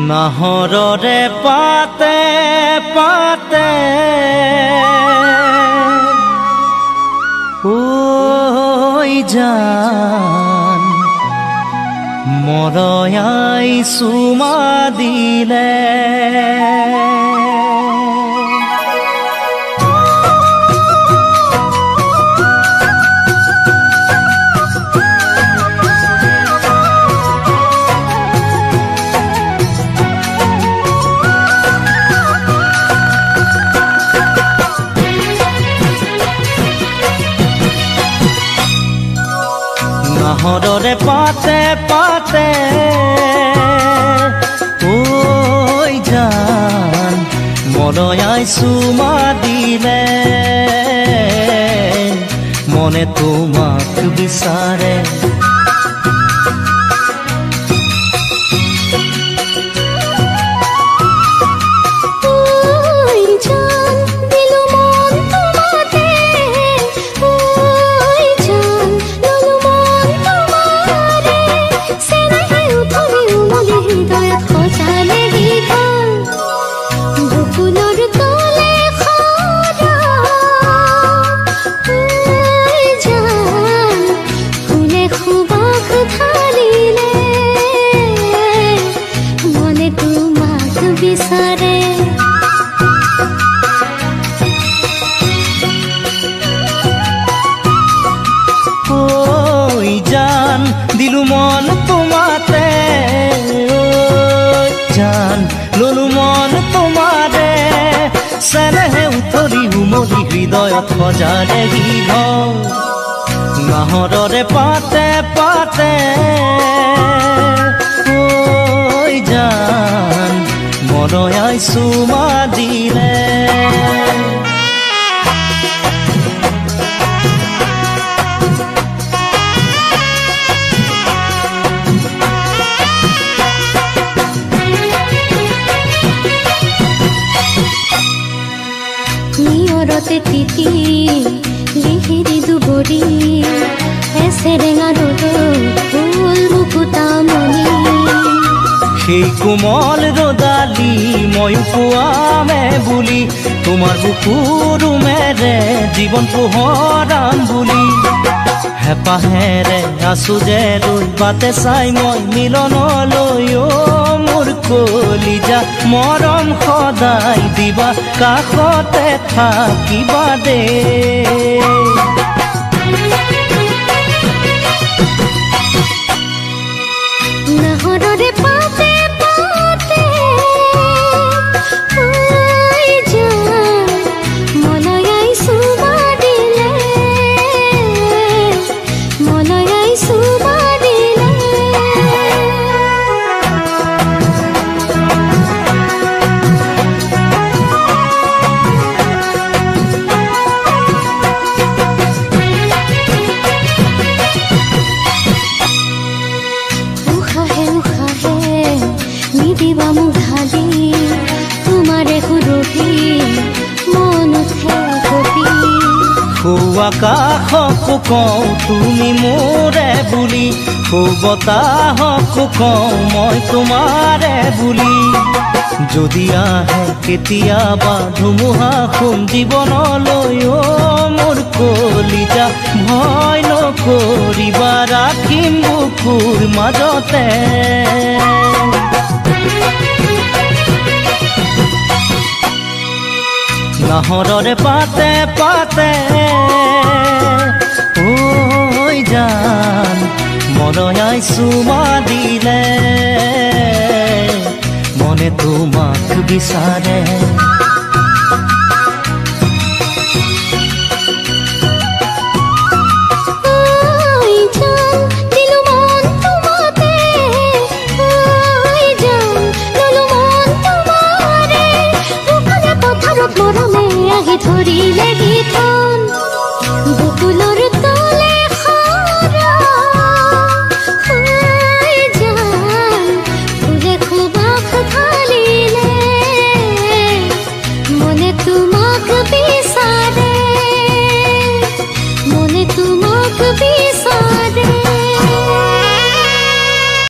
নাহৰৰে পাতে পাতে ঐ জান মৰয়াই চুমা দিলে নাহৰৰে পাতে পাতে ঐ জান মৰয়াই চুমা দিলে মনে তোমাক বিচাৰে দিলু মন তোমাতে জান ললু মন তোমাৰে চেনেহে উতলি উমলি হৃদয়ত সজালে গীত নাহৰৰে পাতে পাতে ঐ জান মৰয়াই চুমা দিলে নিয়ৰতে তিতি লিহিৰি দুবৰি এছেৰেঙা ৰ'দৰ ফুল মুকুতামণি সেই কোমল ৰ'দালি মই পোৱামে বুলি তোমাৰ বুকুৰ মেৰে জীৱন পোহৰাম বুলি হেঁপাহেৰে আছো যে ৰৈ বাটে চাই মই মিলনলৈ মোৰ কলিজা মৰম সদায় দিবা কাষতে থাকিবা দে নাহৰৰে পাতে পাতে ঐ জান মৰয়াই চুমা দিলে মৰয়াই চুমা দিলে নিদিবা মোক ঢালি তোমাৰে সুৰভি মন উঠে কবি আকাশকো কওঁ তুমি মোৰে বুলি বতাহকো কওঁ মই তোমাৰে বুলি যদি আহে কেতিয়াবা ধুমুহা সোম জীৱনলৈ মোৰ কলিজা ভয় নকৰিবা ৰাখিম বুকুৰ মাজতে নাহৰৰে পাতে পাতে ঐ জান মৰয়াই চুমা দিলে মনে তোমাক বিচাৰে